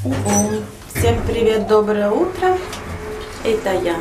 Всем привет, доброе утро. Это я.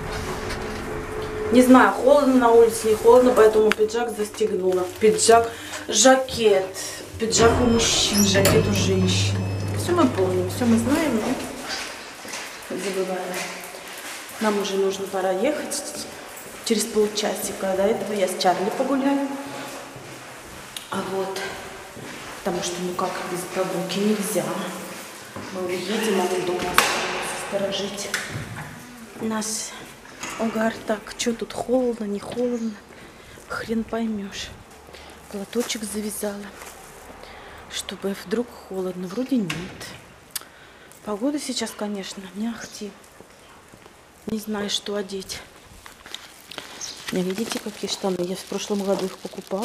Не знаю, холодно на улице, не холодно, поэтому пиджак застегнула. Пиджак, жакет. Пиджак у мужчин, жакет у женщин. Все мы помним, все мы знаем, но забываем. Нам уже нужно пора ехать через полчасика. До этого я с Чарли погуляю. А вот, потому что ну как без прогулки нельзя. Мы уедем, а он дома сторожить. Наш угар. Так, что тут холодно, не холодно? Хрен поймешь. Платочек завязала, чтобы вдруг холодно. Вроде нет. Погода сейчас, конечно, не ахти. Не знаю, что одеть. Не видите, какие штаны? Я в прошлом году их покупала.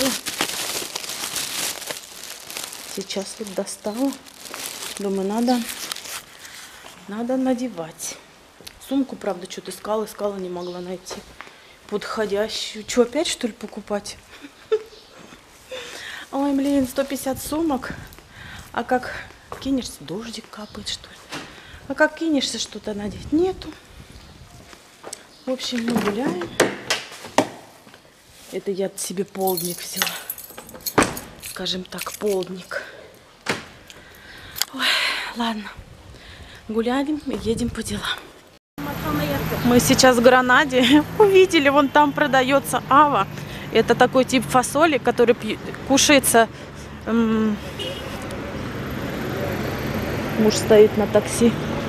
Сейчас вот достала. Думаю, надо надевать. Сумку, правда, что-то искала, не могла найти подходящую. Что, опять, что ли, покупать? Ой, блин, 150 сумок. А как кинешься, дождик капает, что ли? А как кинешься что-то надеть? Нету. В общем, мы гуляем. Это я себе полдник взяла. Скажем так, полдник. Ой, ладно. Гуляем и едем по делам. Мы сейчас в Гранаде. Увидели, вон там продается ава. Это такой тип фасоли, который кушается. Муж стоит на такси.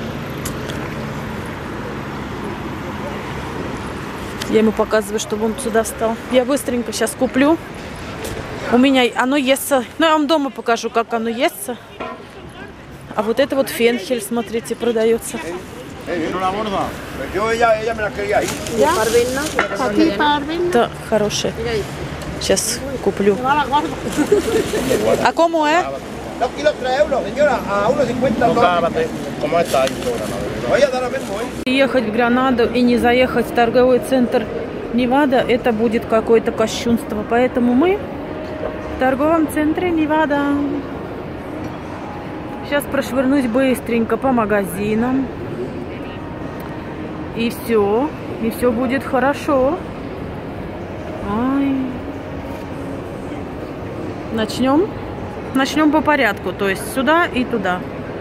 Я ему показываю, чтобы он сюда встал. Я быстренько сейчас куплю. У меня оно естся. Ну, я вам дома покажу, как оно естся. А вот это вот фенхель, смотрите, продается. Да, хорошая. Сейчас куплю. А кому, Ехать в Гранаду и не заехать в торговый центр Невада, это будет какое-то кощунство. Поэтому мы в торговом центре Невада. Сейчас прошвырнусь быстренько по магазинам. И все будет хорошо. Ой. Начнем по порядку, то есть сюда и туда.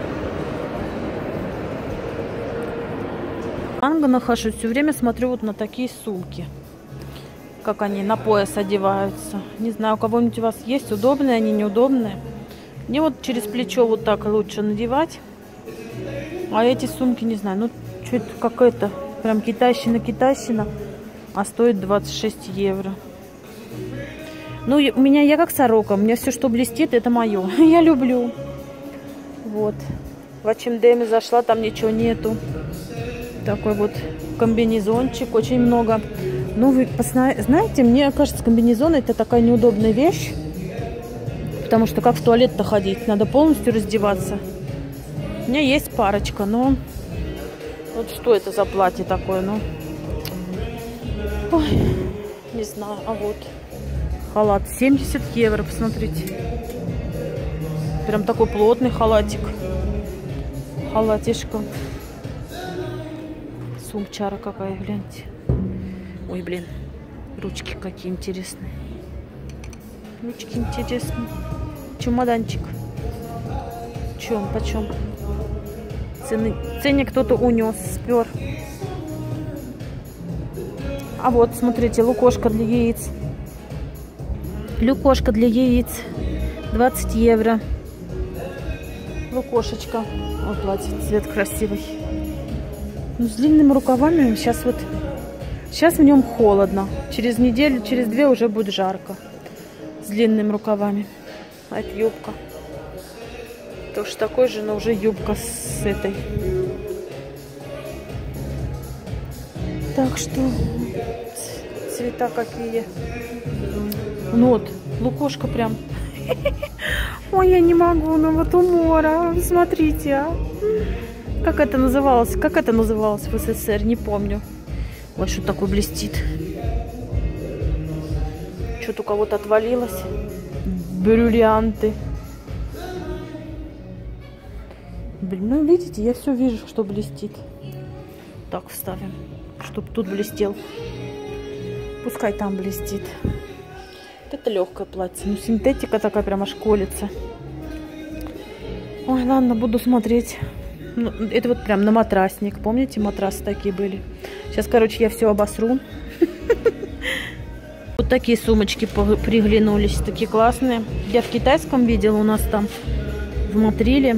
Манго нахожусь, все время смотрю вот на такие сумки. Как они на пояс одеваются. Не знаю, у кого-нибудь у вас есть удобные, они неудобные. Мне вот через плечо вот так лучше надевать. А эти сумки, не знаю, ну что это какая-то прям китайщина, а стоит 26 евро. Ну, у меня, я как сорока, у меня все, что блестит, это мое. Я люблю. Вот. В H&M зашла, там ничего нету. Такой вот комбинезончик, очень много. Ну, вы знаете, мне кажется, комбинезон это такая неудобная вещь. Потому что как в туалет-то ходить? Надо полностью раздеваться. У меня есть парочка, но... Вот что это за платье такое, ну? Ой, не знаю, а вот... Халат 70 евро, посмотрите. Прям такой плотный халатик. Халатишка. Сумчара какая, гляньте. Ой, блин. Ручки какие интересные. Ручки интересные. Чемоданчик. Чем, почем? Ценник кто-то унес, спер. А вот, смотрите, лукошка для яиц. Лукошка для яиц. 20 евро. Лукошечка. Вот платье, цвет красивый. Ну, с длинными рукавами. Сейчас в нем холодно. Через неделю, через 2 уже будет жарко. С длинными рукавами. А это юбка. Тоже такой же, но уже юбка с этой. Так что цвета какие. Ну вот, лукошка прям. Ой, я не могу, ну вот умора. Смотрите, а. Как это называлось? Как это называлось в СССР? Не помню. Ой, что такое блестит. Что-то у кого-то отвалилось. Бриллианты. Блин, ну видите, я все вижу, что блестит. Так, вставим, чтобы тут блестел. Пускай там блестит. Это легкое платье. Ну, синтетика такая прямо школится. Ой, ладно, буду смотреть. Ну, это вот прям на матрасник. Помните, матрасы такие были? Сейчас, короче, я все обосру. Вот такие сумочки приглянулись. Такие классные. Я в китайском видела. У нас там в Матриле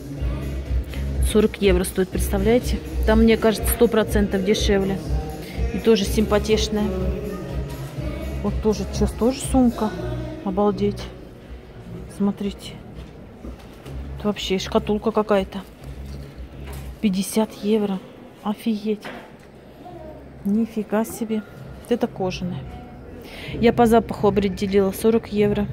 40 евро стоит, представляете? Там, мне кажется, 100% дешевле. И тоже симпатичная. Вот тоже, сейчас тоже сумка. Обалдеть. Смотрите. Это вообще шкатулка какая-то. 50 евро. Офигеть. Нифига себе. Это кожаная. Я по запаху определила. 40 евро.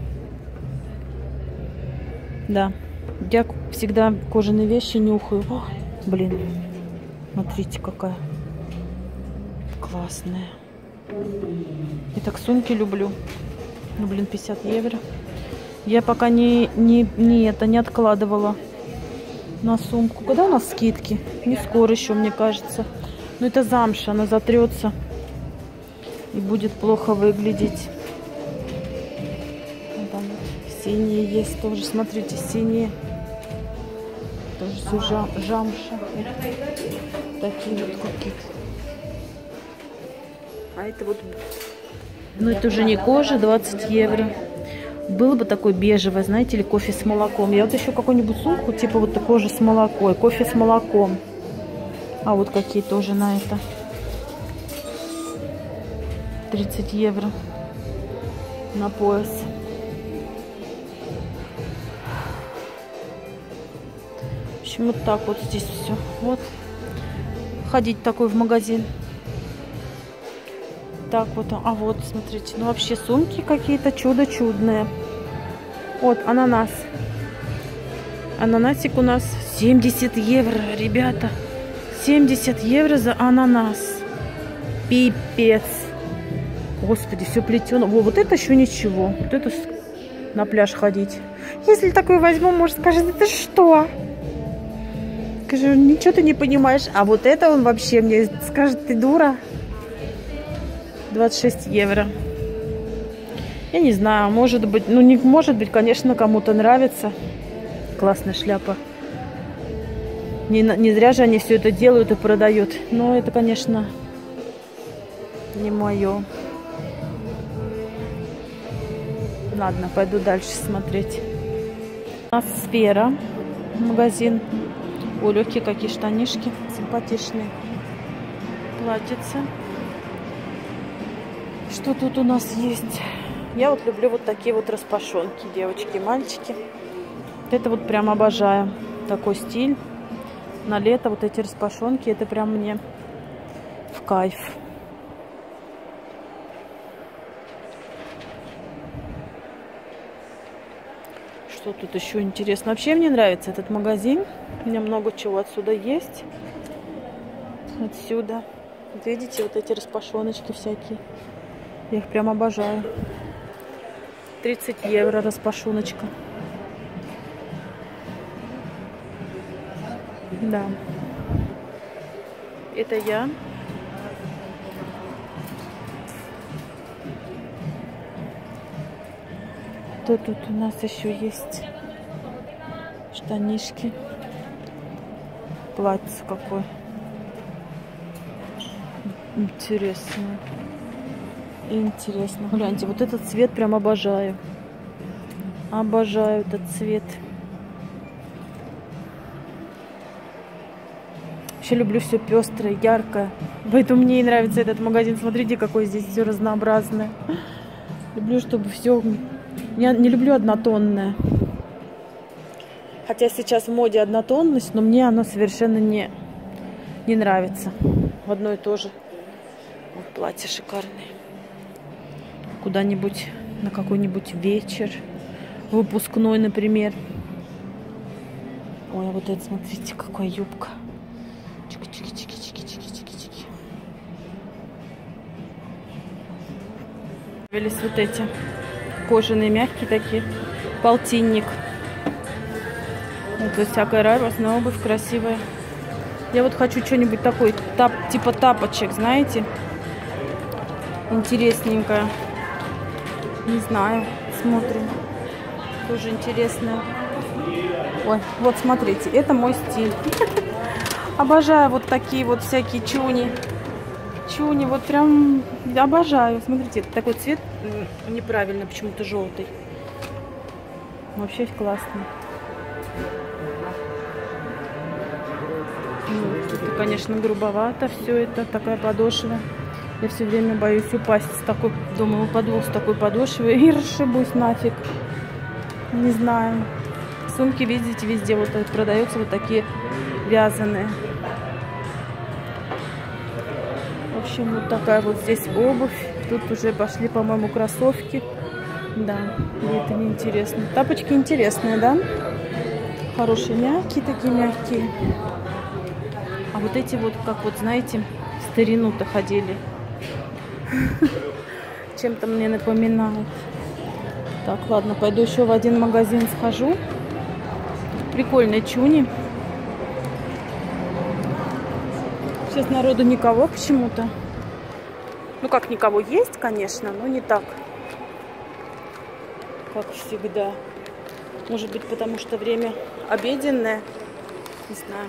Да. Я всегда кожаные вещи нюхаю. О, блин. Смотрите, какая классная. Я так сумки люблю. Ну, блин, 50 евро. Я пока не откладывала на сумку. Когда у нас скидки? Не скоро еще, мне кажется. Но это замша, она затрется и будет плохо выглядеть. Там синие есть тоже. Смотрите, синие. Тоже все жамша. Такие вот какие-то. А это вот... Ну, это уже не кожа, 20 евро. Было бы такой бежевый, знаете, или кофе с молоком. Я вот еще какую-нибудь сумку, типа вот такой же с молоком. Кофе с молоком. А вот какие тоже на это. 30 евро. На пояс. В общем, вот так вот здесь все. Вот. Ходить такой в магазин. Так вот, а вот, смотрите, ну вообще сумки какие-то чудо-чудные. Вот, ананас. Ананасик у нас 70 евро, ребята. 70 евро за ананас. Пипец. Господи, все плетено. Во, вот это еще ничего. Вот это на пляж ходить. Если такой возьму, может, скажет, это что? Скажу, ничего ты не понимаешь. А вот это он вообще мне скажет, ты дура. 26 евро. Я не знаю, может быть, ну не может быть, конечно, кому-то нравится. Классная шляпа. Не зря же они все это делают и продают. Но это, конечно, не мое. Ладно, пойду дальше смотреть. У нас Сфера. Магазин. О, легкие какие штанишки. Симпатичные. Платьица. Что тут у нас есть? Я вот люблю вот такие вот распашонки, девочки и мальчики. Это вот прям обожаю. Такой стиль. На лето вот эти распашонки, это прям мне в кайф. Что тут еще интересно? Вообще мне нравится этот магазин. У меня много чего отсюда есть. Отсюда. Вот видите, вот эти распашоночки всякие. Я их прям обожаю. 30 евро распашоночка. Да. Это я. Тут у нас еще есть штанишки. Платье какое. Интересно. Интересно. Гляньте, вот этот цвет прям обожаю. Обожаю этот цвет. Вообще люблю все пестрое, яркое. Поэтому мне и нравится этот магазин. Смотрите, какое здесь все разнообразное. Люблю, чтобы все... Я не люблю однотонное. Хотя сейчас в моде однотонность, но мне оно совершенно не нравится. В одно и то же. Вот платье шикарное. Куда-нибудь на какой-нибудь вечер. Выпускной, например. Ой, а вот это, смотрите, какая юбка. Чики-чики-чики-чики-чики-чики-чики. Появились вот эти кожаные, мягкие такие. Полтинник. Это всякая разная обувь красивая. Я вот хочу что-нибудь такой, типа тапочек, знаете. Интересненькое. Не знаю. Смотрим. Тоже интересное. Ой, вот смотрите, это мой стиль. Обожаю вот такие вот всякие чуни. Чуни, вот прям обожаю. Смотрите, это такой цвет неправильно, почему-то желтый. Вообще классно. Это, конечно, грубовато все это, такая подошва. Я все время боюсь упасть с такой, думаю, упаду с такой подошвой и расшибусь нафиг. Не знаю. Сумки, видите, везде вот продаются вот такие вязаные. В общем, вот такая вот здесь обувь. Тут уже пошли, по-моему, кроссовки. Да, и это неинтересно. Тапочки интересные, да? Хорошие, мягкие, такие мягкие. А вот эти вот, как вот, знаете, в старину-то ходили. Чем-то мне напоминает. Так, ладно, пойду еще в один магазин схожу. Прикольные чуни. Сейчас народу никого почему-то. Ну как никого есть, конечно, но не так, как всегда. Может быть, потому что время обеденное. Не знаю.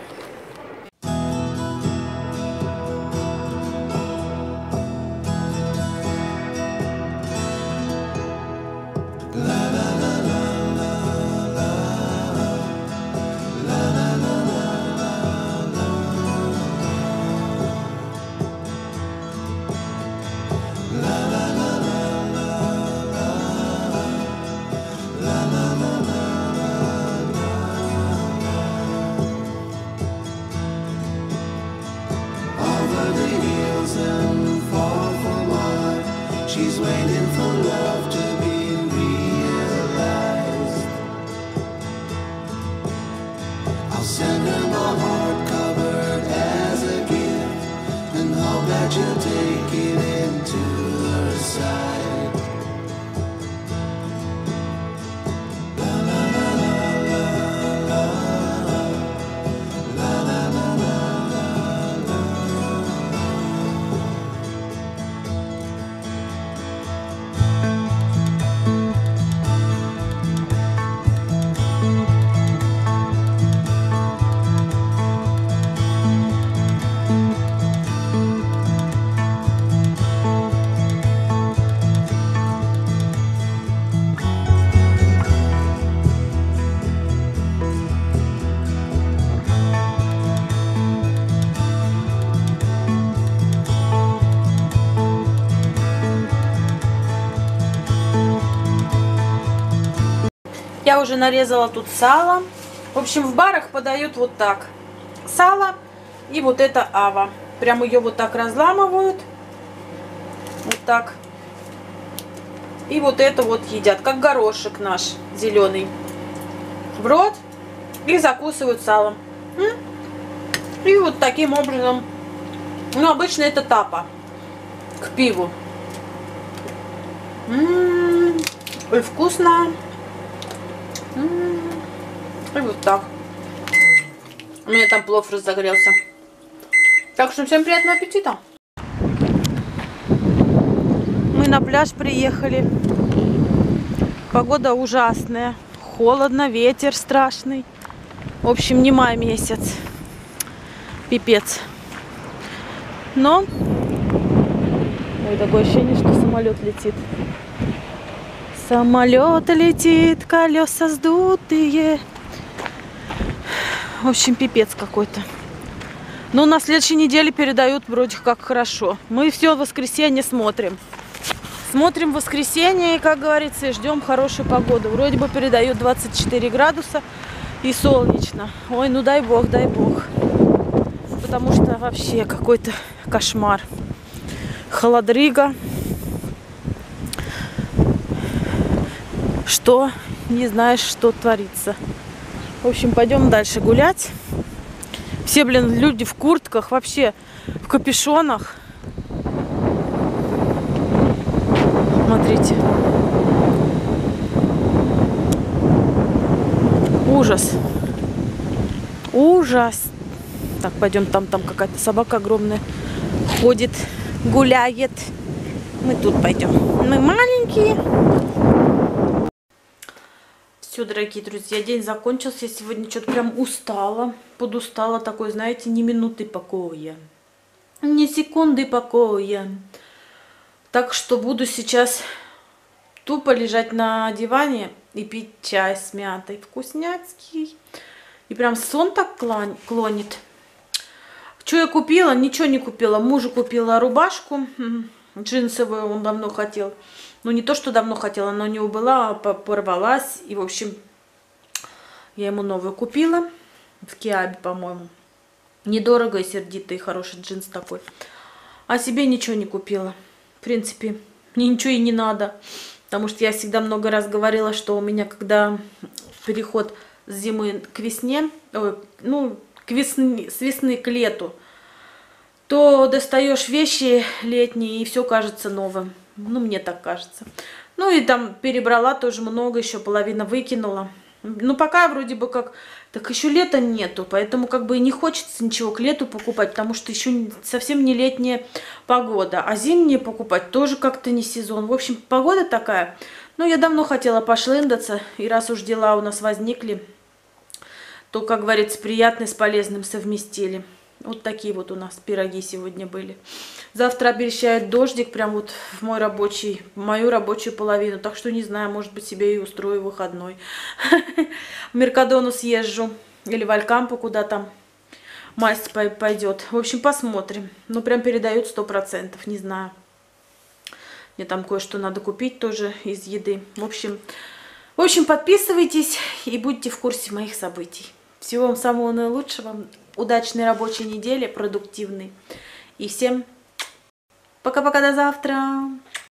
She's waiting for love to be realized. I'll send her my heart covered as a gift and hope that you'll take it into her side. La la la la la la la la la la. Я уже нарезала тут сало. В общем, в барах подают вот так. Сало и вот это ава. Прям ее вот так разламывают. Вот так. И вот это вот едят, как горошек наш зеленый. В рот и закусывают салом. И вот таким образом. Ну, обычно это тапа. К пиву. Ой, вкусно. И вот так. У меня там плов разогрелся. Так что всем приятного аппетита. Мы на пляж приехали. Погода ужасная. Холодно, ветер страшный. В общем, не май месяц. Пипец. Но... Ой, такое ощущение, что самолет летит. Самолет летит, колеса сдутые. В общем, пипец какой-то. Но на следующей неделе передают вроде как хорошо. Мы все в воскресенье смотрим. Смотрим в воскресенье и, как говорится, и ждем хорошей погоды. Вроде бы передают 24 градуса и солнечно. Ой, ну дай бог, дай бог. Потому что вообще какой-то кошмар. Холодрыга. Что не знаешь, что творится. В общем, пойдем дальше гулять. Все, блин, люди в куртках, вообще в капюшонах. Смотрите. Ужас. ужасно. Так, пойдем, там какая-то собака огромная ходит, гуляет. Мы тут пойдем. Мы маленькие. Все, дорогие друзья, день закончился. Я сегодня что-то прям устала. Подустала такой, знаете, ни минуты покоя. Ни секунды покоя. Так что буду сейчас тупо лежать на диване и пить чай с мятой. Вкусняцкий. И прям сон так клонит. Что я купила? Ничего не купила. Мужу купила рубашку джинсовую, он давно хотел. Ну, не то, что давно хотела, она у него была, порвалась. И, в общем, я ему новую купила. В Киабе, по-моему. Недорого и сердитый, хороший джинс такой. А себе ничего не купила. В принципе, мне ничего и не надо. Потому что я всегда много раз говорила, что у меня, когда переход с зимы к весне, с весны к лету, то достаешь вещи летние, и все кажется новым. Ну, мне так кажется. Ну, и там перебрала тоже много, еще половина выкинула. Ну, пока вроде бы как... Так еще лета нету, поэтому как бы и не хочется ничего к лету покупать, потому что еще совсем не летняя погода. А зимние покупать тоже как-то не сезон. В общем, погода такая. Ну, я давно хотела пошлындаться, и раз уж дела у нас возникли, то, как говорится, приятное с полезным совместили. Вот такие вот у нас пироги сегодня были. Завтра обещают дождик прям вот в мою рабочую половину. Так что не знаю, может быть, себе и устрою выходной. В Меркадону съезжу. Или в Алькампо, куда там масть пойдет. В общем, посмотрим. Ну, прям передают 100%. Не знаю. Мне там кое-что надо купить тоже из еды. В общем, подписывайтесь и будьте в курсе моих событий. Всего вам самого наилучшего. Удачной рабочей недели, продуктивной. И всем пока-пока, до завтра.